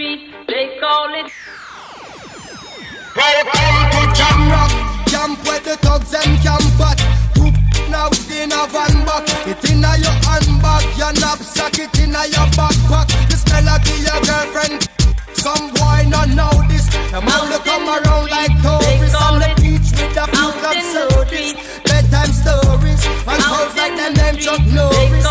street, they call it. Welcome to Jam Rock, camp where the thugs and camp at. Now in a van back, it in a your handbag, your knapsack, it in a your backpack. This melody your girlfriend, some boy not know this. Them all they come around like tourists on the beach with a few club sodas, bedtime stories, and hoes like them name Chuck Norris.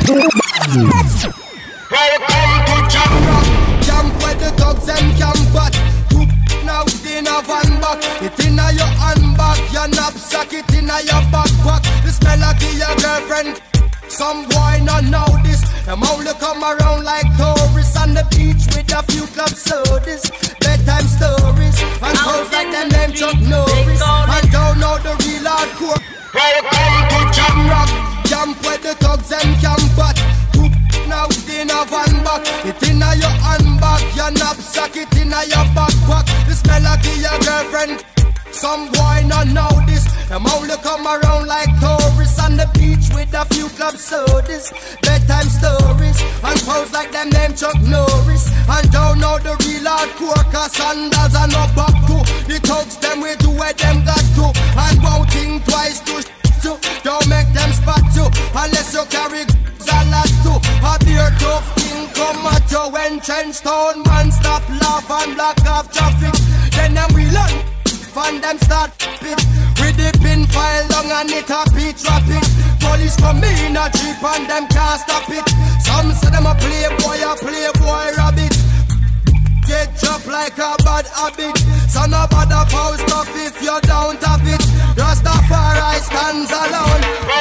Welcome to Jam Rock, camp where the thugs and camp at. Now in a van back, it in a your handbag, your knapsack, it in a your backpack. This melody your girlfriend, some boy not know this. Them only come around like tourists on the beach with a few club sodas, bedtime stories, and hoes like them name Chuck Norris. And don't know the real hardcore. Welcome to Jam Rock, camp where the thugs and camp at. Now in a van back, it in a your handbag, your knapsack, it in a your backpack. This melody your girlfriend, some boy not know this. Them only come around like tourists on the beach with a few club sodas, bedtime stories, and pose like them name Chuck Norris. And don't know the real hardcore, cause sandals are no back to. The thugs them way to where them got to, and won't think twice to. Don't make them spot you, unless you carry a lot too. A beer tough thing come at you when Trenchtown man stop laugh and block off traffic. Then them we learn, and them start pit. With the pin file long and it a beat traffic. Police come in a jeep and them can't stop it. Some say them a playboy rabbit. Get dropped like a bad habit. So no bother post off if you don't have it. Rastafari stands alone.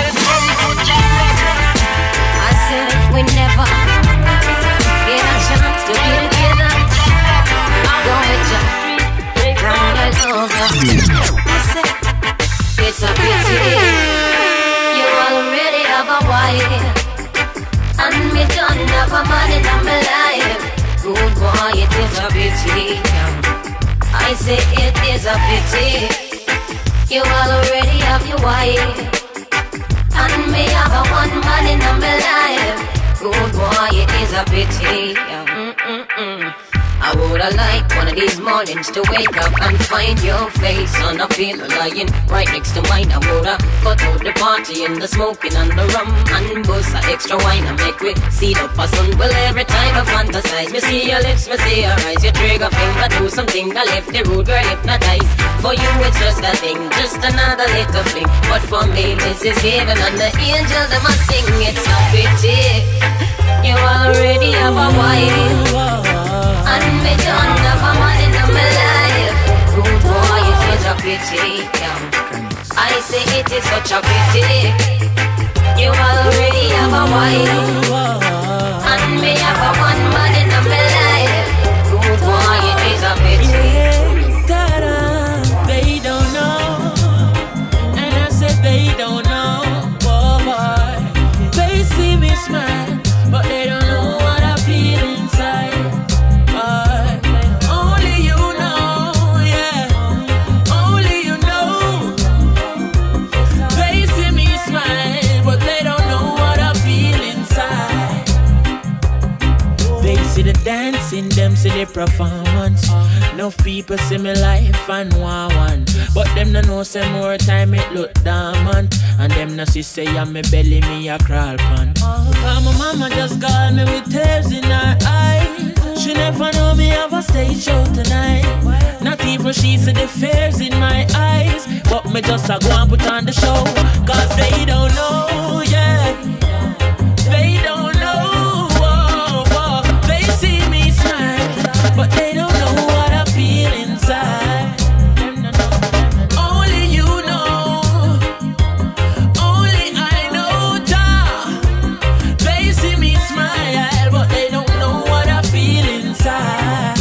I said if we never get a chance to be together, go with ya, round and over. I said it's a pity you already have a wife, and me don't have a man in my life. Good boy, it is a pity. I say it is a pity. You already have your wife, and me have a one man in my life. Good boy, it is a pity. I woulda liked one of these mornings to wake up and find your face on a pillow lying right next to mine. I woulda cut out the party and the smoking and the rum and bust a extra wine and make we see the person. Well, every time I fantasize, me see your lips, me see your eyes, your trigger finger do something that left the rude girl hypnotized. For you it's just a thing, just another little fling, but for me this is heaven and the angels them a sing. It's a pity you already have a wife, and me don't have a man in my life. Good boy, it's such a pity. I say it is such a pity. You already have a wife, and me have a one man in my life. Good boy, it is a pity. They don't know, and I said they don't know. Boy, they see me smile, but they don't know what I feel inside. Only you know, yeah. Only you know. They see me smile, but they don't know what I feel inside. They see the dancing, them see the performance. Enough people see me life and want one, but them no know say more time it look dormant, and them no see say on me belly me a crawl pan. Cause my mama just called me with tears in her eyes. She never know me have a stage show tonight. Not even she see the fears in my eyes, but me just a go and put on the show. Cause they don't know, yeah. They don't know, whoa, whoa. They see me smile, but they don't know what I feel inside. Only you know, only I know, Jah. They see me smile, but they don't know what I feel inside.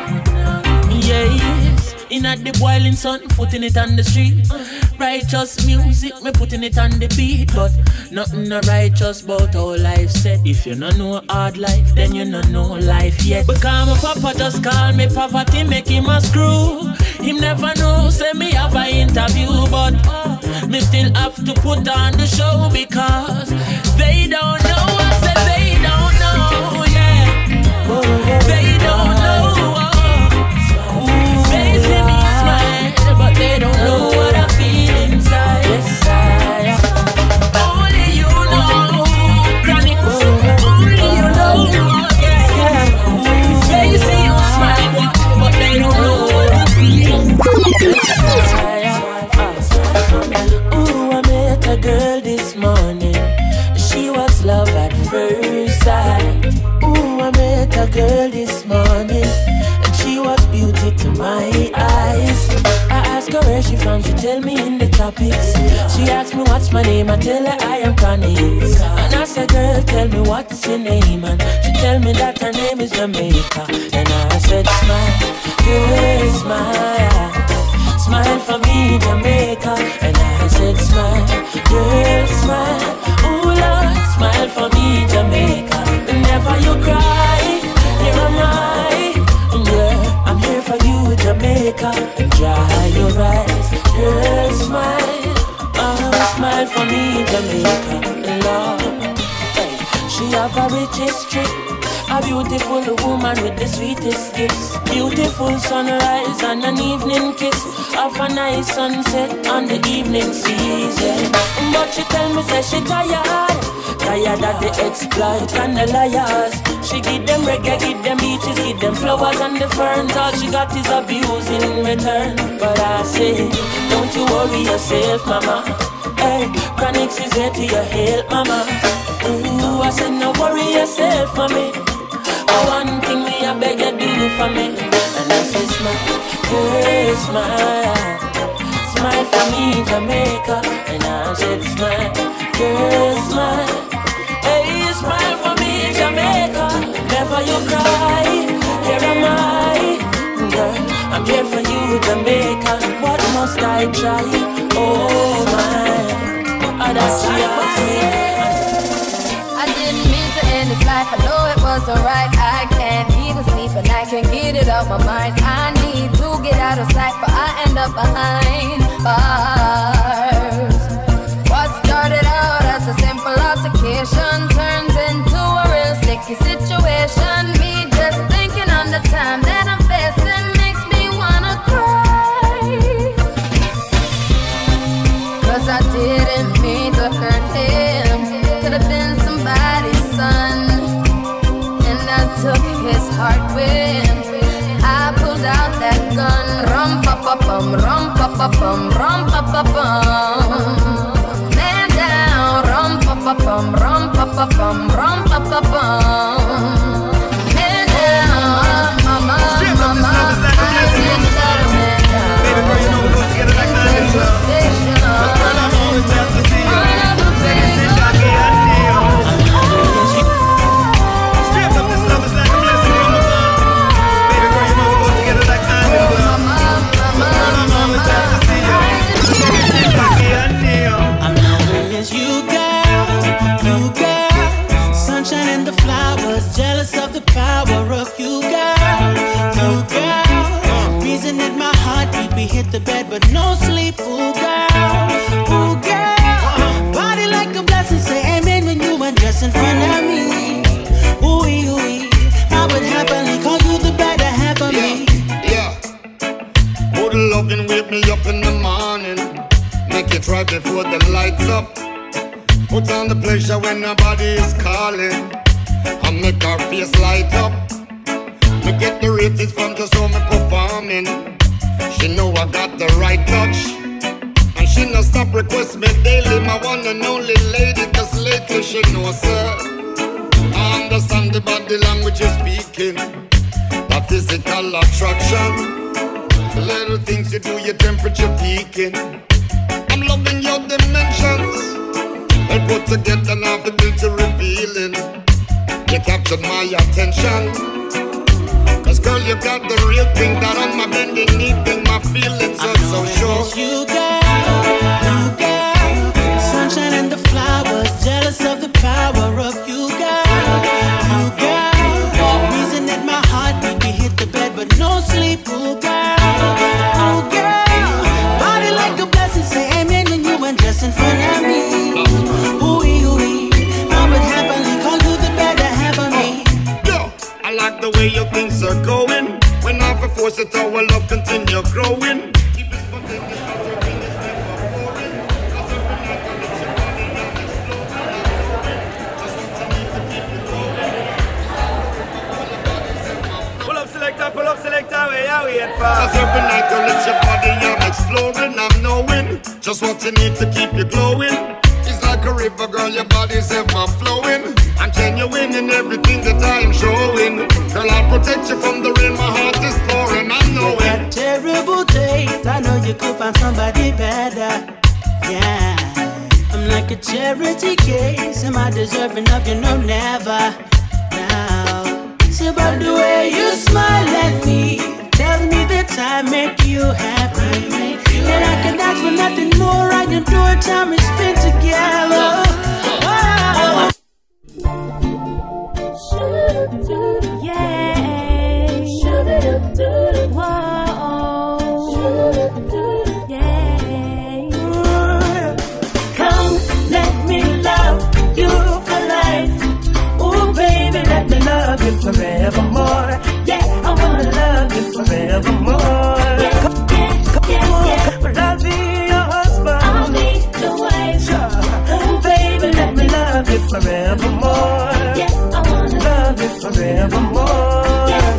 Yes, in at the boiling sun, putting it on the street. Righteous music, me putting it on the beat, but nothing no righteous about how life said. If you no know hard life, then you no know life yet. Because my papa just call me poverty, make him a screw. Him never know, say me have a interview, but me still have to put on the show because they don't know. I said they don't know, yeah. They don't know. first sight. Ooh, I met a girl this morning, and she was beauty to my eyes. I asked her where she from, she tell me in the tropics. She asked me what's my name, I tell her I am Chronixx. And I said, girl, tell me what's your name, and she tell me that her name is Jamaica. And I said, smile, girl, smile, smile for me, Jamaica. And I said, smile, girl, smile, ooh Lord, smile for me, Jamaica. Whenever you cry, here am I, yeah, I'm here for you, Jamaica. And dry your eyes, girl, smile, oh, smile for me, Jamaica, Lord. She have a rich history, a beautiful woman with the sweetest gifts. Beautiful sunrise and an evening kiss of a nice sunset on the evening season. But she tell me, say she tired of the exploit and the liars. She give them reggae, give them beaches, give them flowers and the ferns. All she got is abuse in return. But I say, don't you worry yourself, mama. Hey, Chronixx is here to your help, mama. Ooh, I said, no worry yourself, mommy. One thing me I beg you do for me. And I say, smile, girl, smile, smile for me, Jamaica. And I said, smile, girl, smile, hey, smile for me, Jamaica. Never you cry, here am I, girl, I'm here for you, Jamaica. What must I try? Oh my, that's me. I didn't mean to end this life, I know it wasn't right. I can't even sleep and I can't get it out my mind. I need to get out of sight, but I end up behind bars. What started out as a simple altercation turns into a real sticky situation. Me just thinking on the time that I'm facing makes me wanna cry. Cause I didn't mean to hurt him. Could've been somebody's son, and I took his heart when I pulled out that gun. Rum pa pa bum, rum pa pa bum, rum pa pa bum. Man down, rum pa pa bum, rum pa pa bum, rum pa pa bum. Man down, mama, mama, I didn't let a man down. Baby girl, you know we're going together like that in love. But girl, I'm always glad to see you. Jealous of the power of you, girl. You, girl. Reason that my heartbeat, we hit the bed, but no sleep. Ooh, girl. Ooh, girl. Body like a blessing, say amen when you undress in front of me. Ooh, ooh, I would happily call you the better half of me. Yeah. Good loving, wake me up in the morning. Make it right before the lights up. Put on the pleasure when nobody is calling. I make her face light up. Me get the ratings from just how me performing. She know I got the right touch, and she no stop request me daily. My one and only lady, cause lately she knows her. I understand the body language you're speaking, the physical attraction, the little things you do, your temperature peaking. I'm loving your dimensions. They put together now the beauty revealing. You captured my attention, cause girl, you got the real thing that on my bending knee thing. My feelings are so sure. You girl, sunshine and the flowers. Jealous of the power of you, girl. You girl, reason that my heartbeat, we hit the bed, but no sleep. Ooh, girl. Ooh, girl, body like a blessing, say amen when you undress in front of me. Ooh, I would happily call you the better half of me. Yo, I like the way your things are going. When I force it, our love continue growing. Keep it spontaneous, cause your thing is never boring. Cause every night I let your body not exploding. Just what you need to keep it going. Pull up selector, where you wait for? Cause every night I let your body, I'm exploring. I'm knowing just what you need to keep you glowing. Like a river, girl, your body's ever flowing. I Continuing in everything that I'm showing. Girl, I'll protect you from the rain. My heart is pouring, I know it. Got terrible days, I know you could find somebody better. Yeah, I'm like a charity case. Am I deserving of you? No, never. Now, it's about the way you smile at me. Tell me that I make you happy. And I can ask for nothing more. I adore time we spend together. Oh. Yeah. Whoa. Yeah. Come, let me love you for life. Oh, baby, let me love you forevermore. Yeah, I wanna love you forevermore. I'll be your husband. I'll be your wife. Oh, baby, let me love you forevermore. Yeah, I wanna love you forevermore. Yeah.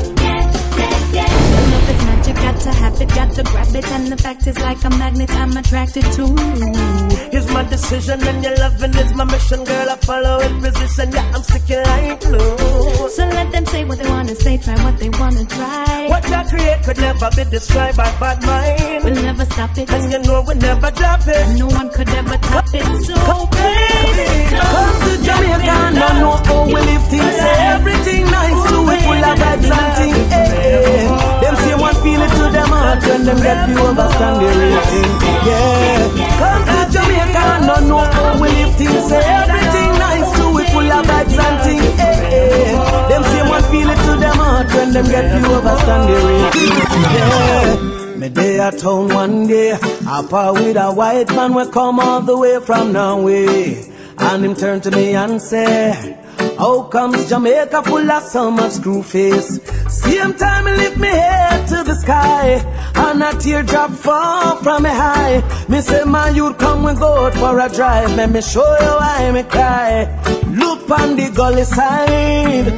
Love is magic, got to have it, got to grab it. And the fact is like a magnet, I'm attracted to. Here's my decision, and your loving is my mission. Girl, I follow in position, yeah, I'm sticking like glue. So let them say what they wanna say, try what they wanna try. What you create could never be destroyed by bad mind. We'll never stop it, and you know we'll never drop it. And no one could ever top it. So baby, come to Jamaica and don't know how we live things. Everything nice, do it full of vibes and things. Them same one feel it to them heart when them get you understand the real thing. Yeah, come to Jamaica and don't know how we live things. Everything nice, do it full of vibes and things. Them same one feel it to them heart when them get you understand the real thing. Yeah. Me day at town one day, up with a white man we come all the way from Norway. And him turn to me and say, how comes Jamaica full of so much screw face? Same time he lift me head to the sky, and a teardrop fall from me high. Me say, man, you'd come we go out for a drive. Let me show you why me cry. Look on the gully side.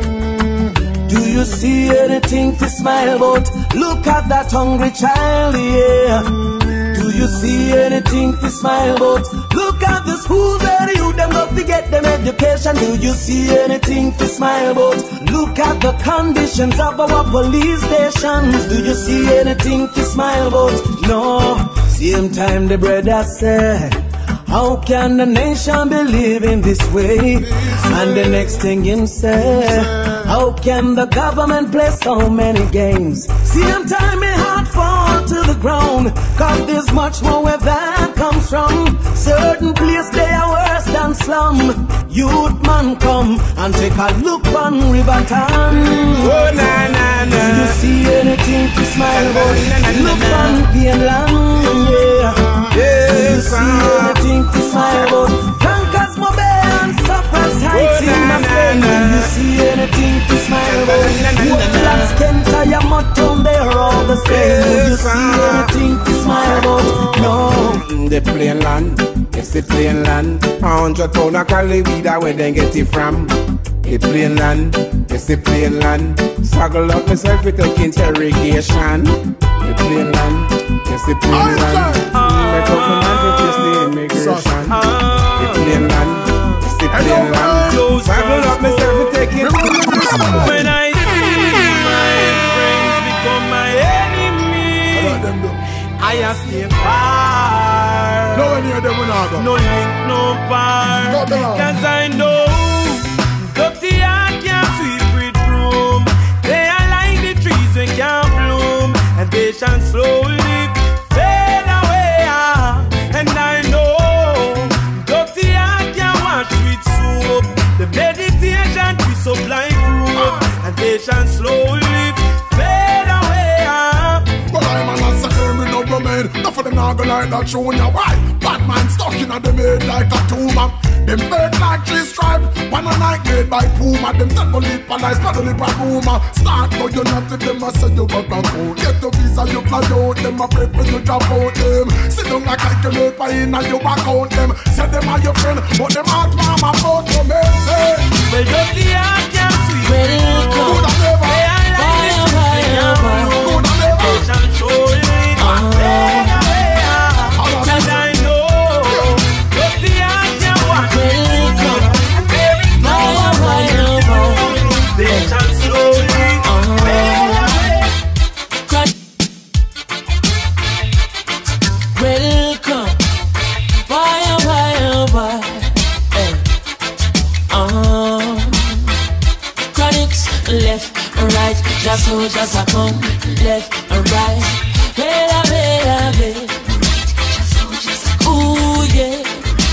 Do you see anything to smile about? Look at that hungry child, yeah. Do you see anything to smile about? Look at the schools where the youth them go to get them education. Do you see anything to smile about? Look at the conditions of our police stations. Do you see anything to smile about? No. Same time the brother said, how can the nation be living this way? And the next thing him say, how can the government play so many games? Same time my heart fall to the ground, cause there's much more where that comes from. Certain place they are worse than slum. Youth man come and take a look on River Town. Oh na na na. Do you see anything to smile about? Look on Greenland, yeah. Do you see anything to smile about? Tankers Mobe and Suppers Heights in the Spain. Do you see anything to smile about? Woodlands, Kentire, Motown, they're all the same. Do you see anything to smile about? No. The plain land, it's the plain land. 100 pound of cali weed, where they get it from. The plain land, it's the plain land. Struggle up myself with a interrogation. The plain land, it's the plain land. Make up my mind to face the immigration. The plain land, it's the plain land. Struggle up myself with taking. When I see my friends become my enemy, I have stay far. No one near them will not go. No link, no bar. Cause I know dirty heart can't sweep with broom. They are like the trees that can't bloom, and they shall slowly fade away. And I know dirty heart can't wash with soap. The meditation is up like rope, and they shall slowly fade away. But I'm a massacre, me no Romain. Enough of them not go like that show ya. Why? Bad man stuck in a them head like a tumor. Them bird like tree stripe. One a night made by Puma. Them take on lip and I start on lip and rumor. Start now you not to them a say you got back out. Get your visa you fly out. Them a prep when you drop out them. Sit down like calculate by in and you back out them. Say them are your friend, but them heart mama about to me. Say well dirty heart can't sweep. Where it go? Good and never. They are like the trees that can't bloom, Good and never. they shall slowly fade away. And I know dirty heart can't wash with soap. And there is no one left and right. Just soldiers a come, left and right. Bella, bella, bella. Ooh yeah,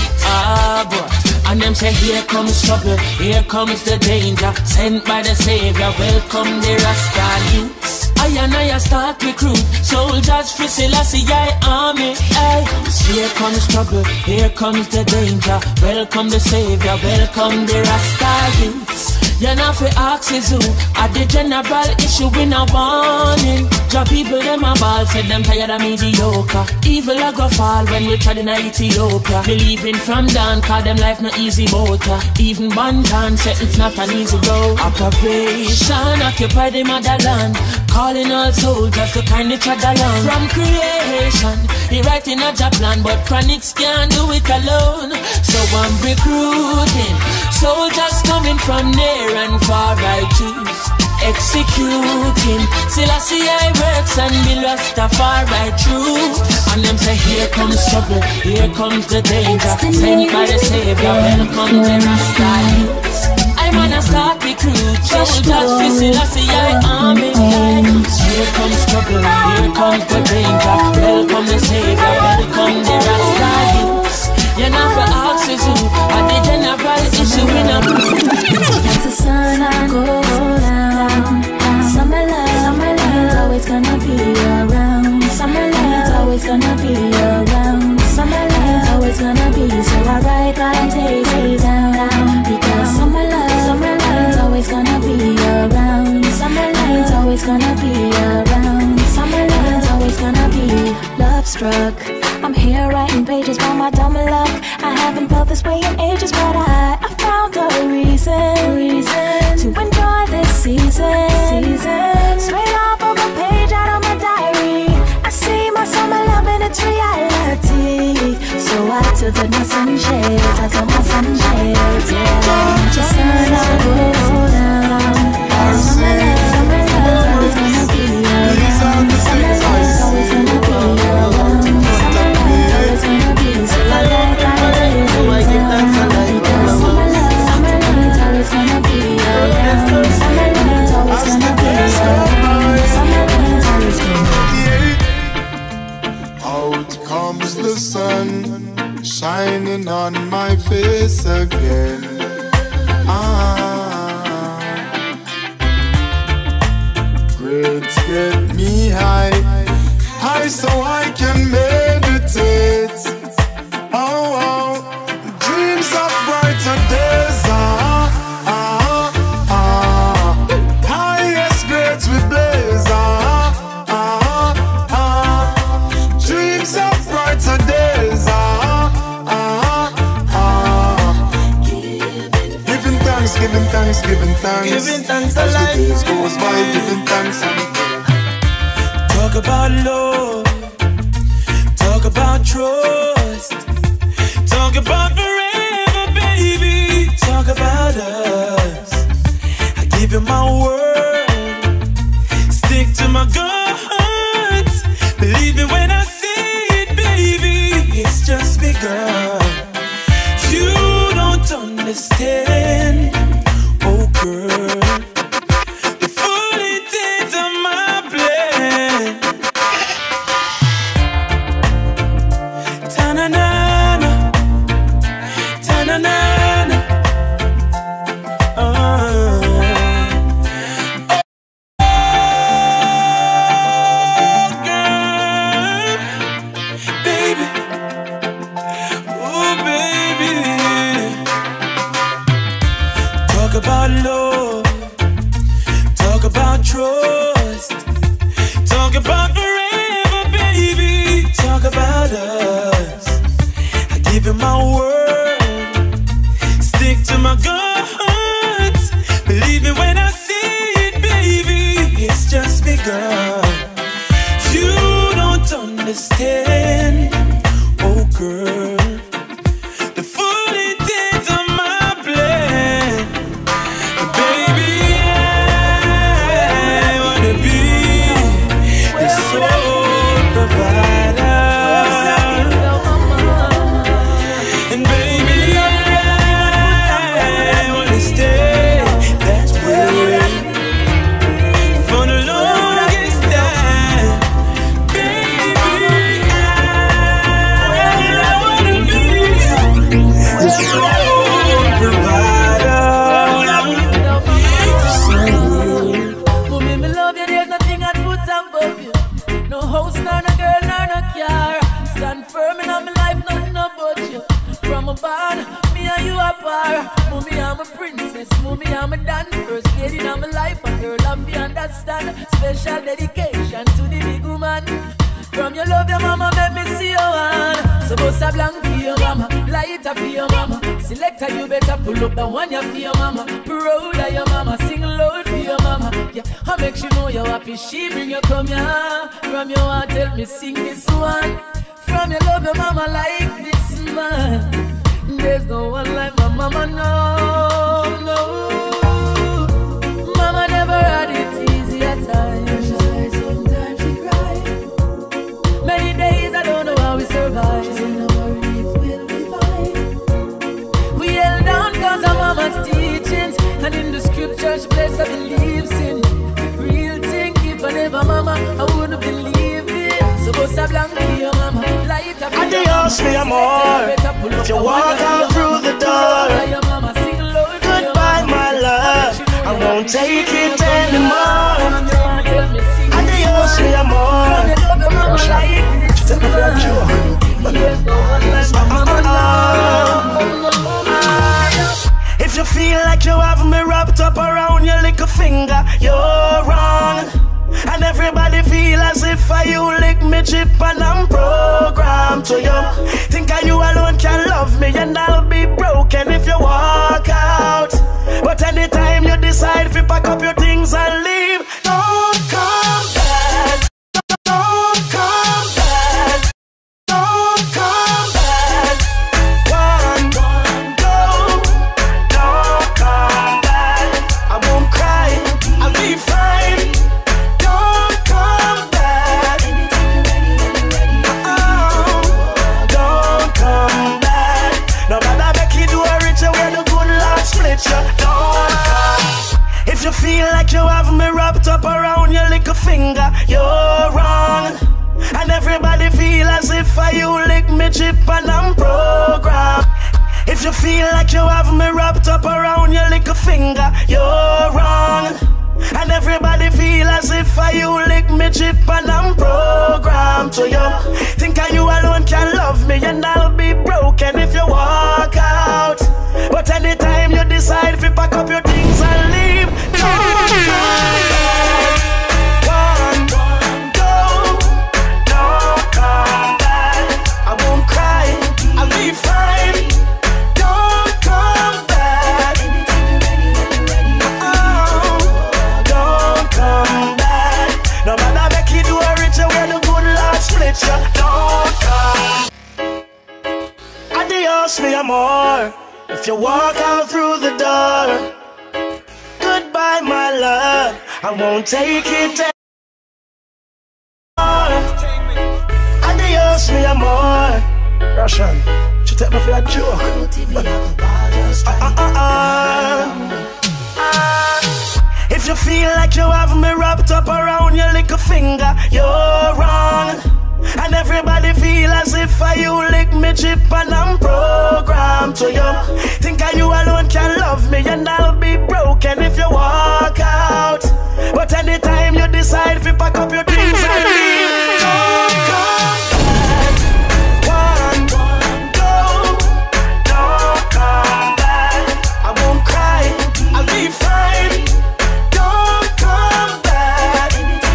ah boy. And them say here comes trouble, here comes the danger. Sent by the Savior, welcome the Rasta youths. I and I start recruit soldiers for CeeJay army. Ay. Here comes trouble, here comes the danger. Welcome the Savior, welcome the Rasta youths. You're not for axes who at the general issue in a warning. Job people them a ball, said them tired of mediocre. Evil a go fall when we tried in Ethiopia. Believing from down, call them life no easy motor. Even Bantan said it's not an easy road. Operation occupy the motherland, calling all soldiers to kind each other along. From creation, he writing a job plan, but Chronixx can't do it alone. So I'm recruiting soldiers coming from near and far, I choose executing. CeeJay works and be Rastafari true. And them say here comes trouble, here comes the danger. Sent by the Savior, welcome the Rasta youths. I'm gonna start recruit soldiers for CeeJay army. Here comes trouble, here comes the danger. Welcome the Savior, welcome the Rasta youths. You're not for axes who are the general issue in a as the sun I go down, summer love's always gonna be around. Summer love's always gonna be around. Summer love's always gonna be. So I write my days down because summer love's always gonna be around. Summer love's always gonna be around. Summer love's always gonna be. Love struck. I'm here writing pages by my dumb luck. I haven't felt this way in ages, but I found a reason to enjoy this season. Straight off of a page out of my diary, I see my summer love in its reality. So I tilted my sunshades, I took my sunshades, yeah. The sun I go down. Summer love always gonna be around. Summer love always gonna be around. Out comes the sun, shining on my face again. Grades get me high so I can meditate. Dreams of brighter days. Highest grades we blaze. Dreams of brighter days. Giving thanks. Giving thanks as the days goes by. Giving thanks. Talk about love. Talk about trust. Talk about forever, baby. Talk about us. I give you my word. Stick to my guns. Believe me when I say it, baby. It's just begun. You don't understand, oh girl, the full intent of my plan. Ta-na-na-na, ta-na-na-na. woman. First lady in my life, and girl love me understand. Special dedication to the big woman. From your love, your mama, make me see your hand. So bust a blank for your mama, light up for your mama. Selector, you better pull up the one you for your mama. Proud of your mama, sing loud for your mama. Yeah, I make sure know you're happy. She bring you come here. From your heart, tell me sing this one. From your love, your mama like this man. There's no one like my mama, no, no. Mama never had it easy at times. Sometimes she cried. Many days I don't know how we survive. She said, no worry, it will be fine. We held down cause of mama's teachings. And in the scripture she blessed I believes in. Real thing, if I never mama, I wouldn't believe it. So bust a blank for your mama, light up for your mama. Me more. If you walk out through the door, goodbye my love, I won't take it anymore. Adios me more. If you feel like you have me wrapped up around your little finger, you're wrong. And everybody feel as if you lick me chip and I'm programmed to you. Think you alone can love me and I'll be broken if you walk out. But anytime you decide to pack up your things and leave, don't come back. Don't come back. Don't come back. One, go. Don't come back. I won't cry. I'll be fine. If you feel like you have me wrapped up around your little finger, you're wrong. And everybody feel as if you lick me chip and I'm programmed. If you feel like you have me wrapped up around your little finger, you're wrong. And everybody feel as if you lick me chip and I'm programmed to you. Think you alone can love me and I'll be broken if you walk out. But anytime you decide to pack up your things and leave, don't come back. One, go, don't come back. I won't cry, I'll be fine. Don't come back. Oh, don't come back. No matter make you do a rich where the good Lord split you. Don't come. Adios, mi amor. If you walk out through the door, goodbye my love, I won't take it anymore. Adios mi amor. Russian, she take me for a joke. If you feel like you have me wrapped up around your little finger, you're wrong. And everybody feel as if you lick me chip and I'm programmed to you. Think you alone can love me and I'll be broken if you walk out. But anytime you decide to pack up your things and leave, don't come back. One, go, don't come back. I won't cry, I'll be fine. Don't come back.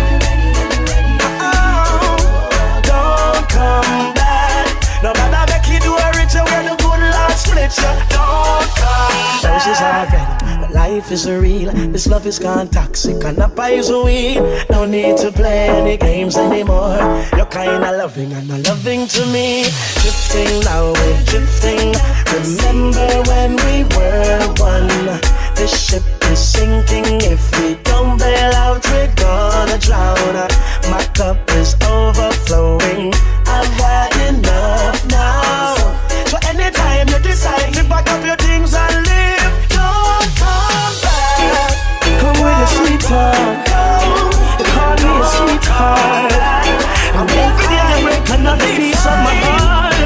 Come back. No matter make you do a rich where the good Lord split you. Don't come back. Roses are red, but life is real. This love is gone toxic and the poison weed. No need to play any games anymore. You're kinda loving and not loving to me. Drifting now, we're drifting. Remember when we were one. This ship is sinking. If we don't bail out, we're gonna drown. My cup is overflowing. I've had enough now. So anytime you decide to pack up your things and leave, don't come back. Come with your sweetheart. You call me a sweetheart. And every day you break another piece of my heart.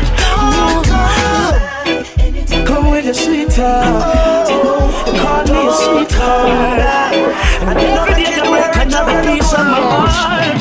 Come with your sweetheart. You call me a sweetheart. And every day you break another piece of my heart.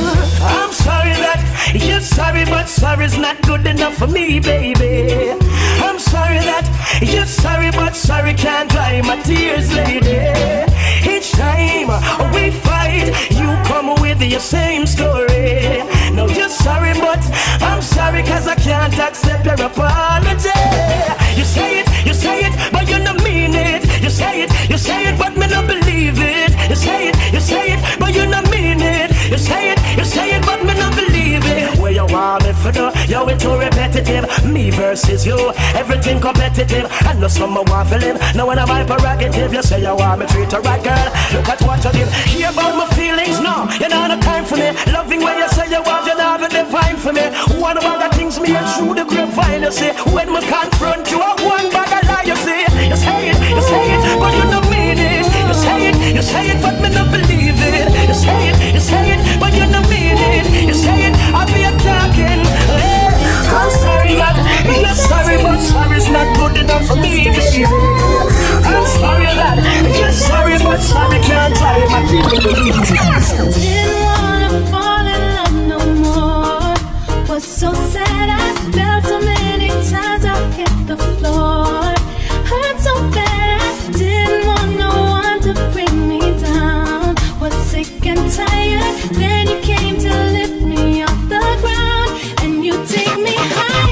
I'm sorry that you're sorry, but sorry's not good enough for me, baby. I'm sorry that you're sorry, but sorry can't dry my tears, lady. Each time we fight, you come with your same story. No, you're sorry, but I'm sorry, cause I can't accept your apology. You say it, but you don't mean it. You say it, but me not believe it. You say it, but you don't mean it. You say it, but me not believe it. Where you want me for the, yo, it's too repetitive. Me versus you, everything competitive. I know someone want to live. Now when I'm my prerogative, you say you want me treat her right, girl. Look at what you did. Hear about my feelings, no, you don't have time for me. Loving when you say you want, you don't have a define for me. One of the things me and through the grapevine, you see. When me confront you, I one bag of lie, you see. You say it, but you don't mean it. You say it, but me not believe it. You say it, but you don't mean it. You say it, I be attacking. I'm sorry, but you're sorry, but sorry's not good enough for me, baby. I'm sorry that you're sorry, but sorry can't try my feelings. Didn't wanna fall in love no more. Was so sad, I felt so many times I hit the floor. Hurt so bad, I didn't want no one to bring me down. Was sick and tired, then you came to lift me off the ground, and you take me higher.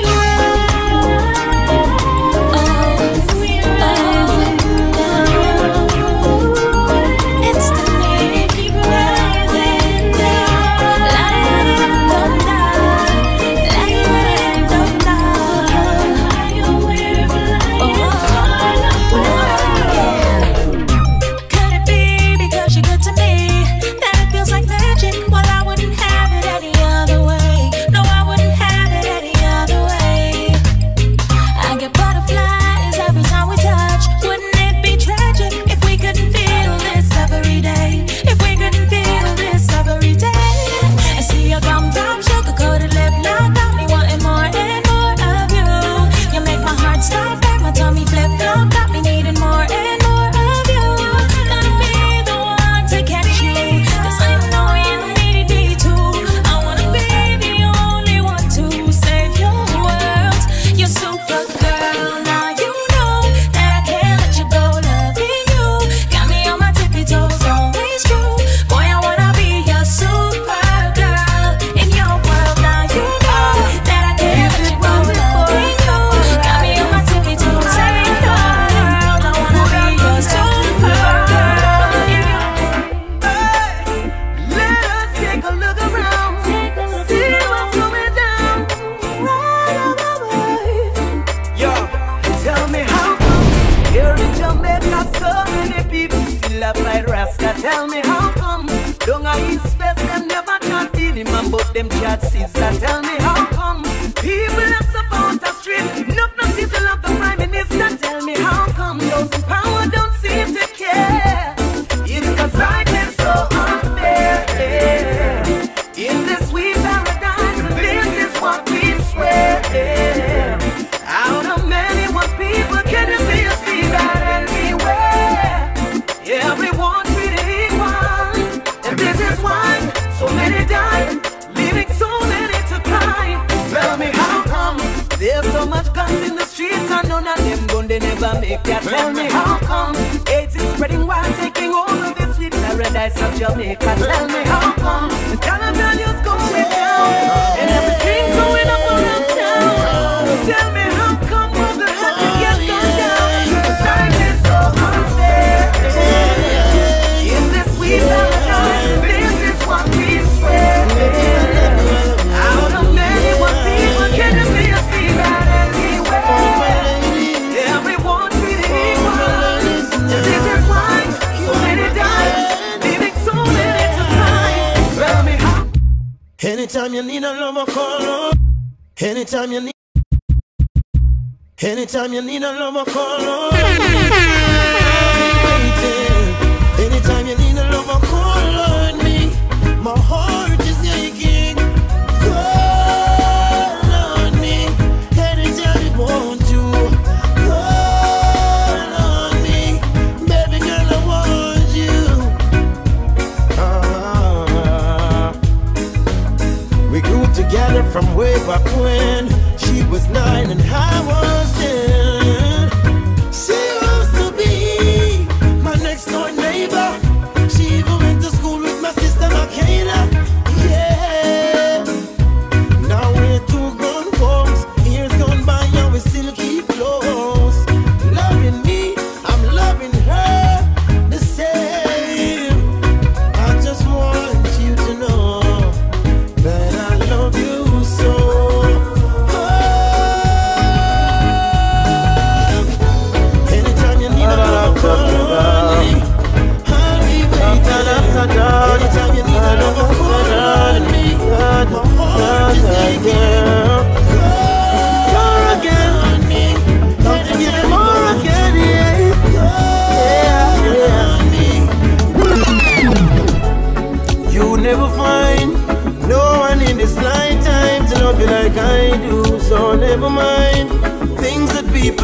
Tell me how come AIDS is spreading while taking over this sweet paradise of Jamaica. Tell me how come the Canada's going down and everything's going up around town. Tell me how come all the happy get gone down. Life is so unfair. In this sweet paradise, this is what we swear. Out of many one people, can you see us see that everywhere? Everyone feeling equal. This is why so many die, leaving so many to cry. Tell me how. Anytime you need a lover, call on. Anytime you need a lover, call on. Anytime you need a lover, call on me. My heart is aching. Call on me. Anytime you want to. Call on me. Baby girl, I want you. We grew together from way back when she was 9 and I was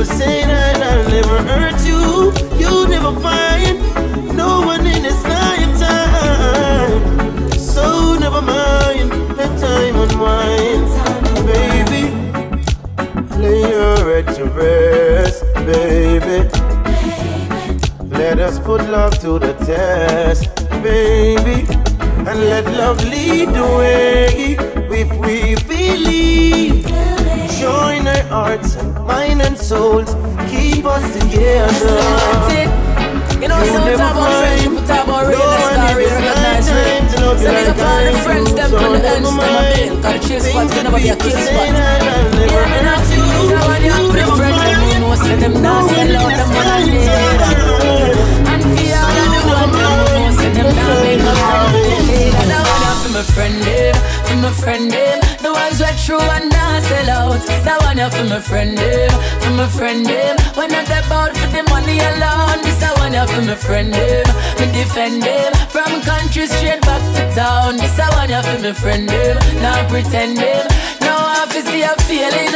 People say that I'll never hurt you. You never find no one in this lifetime. So never mind, let time unwind. Baby, lay your head to rest, baby. Let us put love to the test, baby. And let love lead the way. If we believe, join our hearts and mind and souls, keep us together. You know, some talk about friendship, we talk about real story, recognize real. So there's a part of friends, them on the ends, them a bill. Cause the chill spot, they never be a kill spot. Yeah, and I feel so when you have to friend them, you know, say them now sell out them on a day. And for all of the one, you know, say them now make a friend. And I want you for my friend, for my friend, the ones who true and not sell out. That one for my friend, for my friend, when I step out for the money alone. This I want for my friend, me defend him. From country straight back to town. This I want for my friend, not pretend him. Now I feel see a feeling.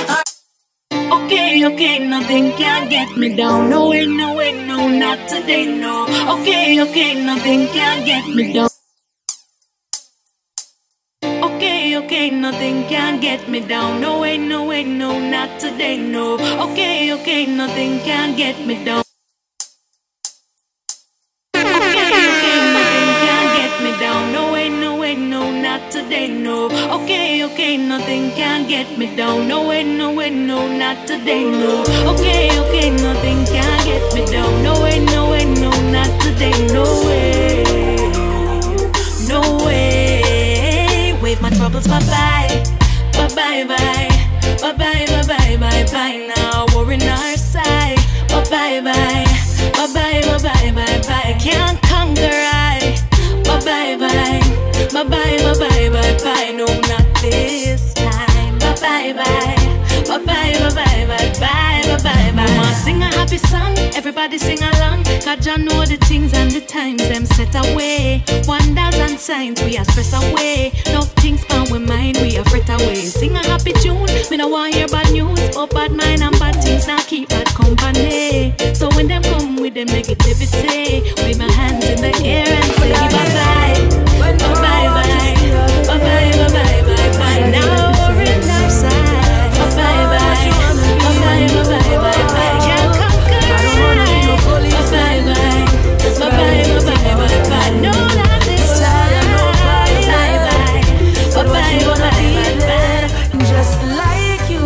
Okay, okay, nothing can get me down. No way, no way, no, not today, no. Okay, okay, nothing can get me down. Okay, okay, nothing can get me down. No way, no way, no, not today, no. Okay, okay, nothing can get me down. Today, no. Okay, okay, nothing can get me down. No way, no way, no, not today, no. Okay, okay, nothing can get me down. No way, no way, no, not today, no way. No way. Wave my troubles bye-bye. Bye-bye, bye. Bye-bye, bye-bye, bye-bye. Now we're in our side. Bye-bye, bye. Bye-bye, bye-bye, bye-bye. Can't conquer I. Bye-bye, bye. Bye-bye, bye-bye, bye-bye, no, not this time. Bye-bye, bye. Bye-bye, bye-bye, bye-bye, bye-bye, bye. Mama sing a happy song, everybody sing along. Cause you know the things and the times them set away. Wonders and signs we are stress away. No things on we mind we are fret away. Sing a happy tune, me no want hear bad news. But bad mind and bad things now keep bad company. So when them come with them negativity, wave my hands in the air and say bye-bye. Bye-bye, bye-bye, bye-bye, bye-bye. Now we're in our side. Bye-bye, bye-bye, bye-bye, bye-bye. Can't conquer I. Bye-bye, bye-bye, bye-bye, bye-bye. No, not this time. Bye-bye, bye-bye, bye-bye, bye-bye. Just like you,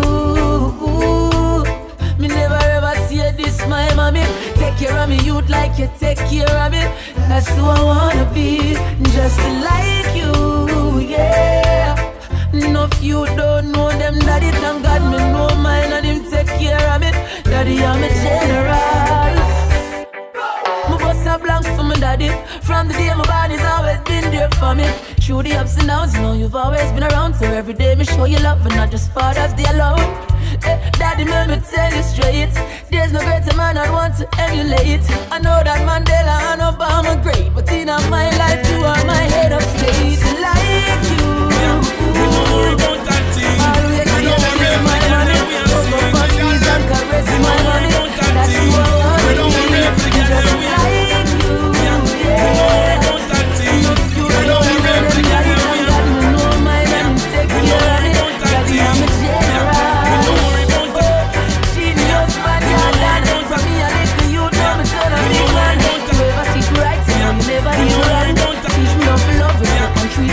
me never ever see this, my mommy. Take care of me, you'd like you take care of me. That's who I wanna be, just like you, yeah. No, if you don't know them, daddy, thank God me know mine and him take care of me. Daddy, I'm a general. My boss are blank for my daddy. From the day my body's always been there for me. Through the ups and downs, you know you've always been around. So every day me show you love and not just Father's Day alone. Daddy, let me tell you straight, there's no greater man I'd want to emulate. I know that Mandela and Obama great, but in my life you are my head of state. Like you, always caress my money, over parties and caress my money. That's who I want to be, just like you, yeah. You don't know them, daddy, and God, me know mine and take care of it. Daddy, I'm a general. Teach me love, love is the country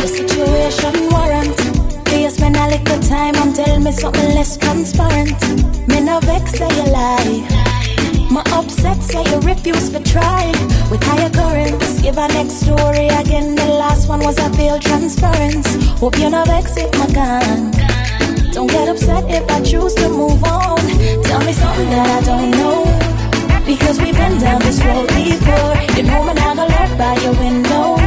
the situation warrant. Please spend a little time and tell me something less transparent. Me no vex say you lie. My upset say you refuse to try. With higher currents, give a next story again. The last one was a failed transference. Hope you no vex if my gun. Don't get upset if I choose to move on. Tell me something that I don't know, because we've been down this road before. You know me now gonna lurk by your window.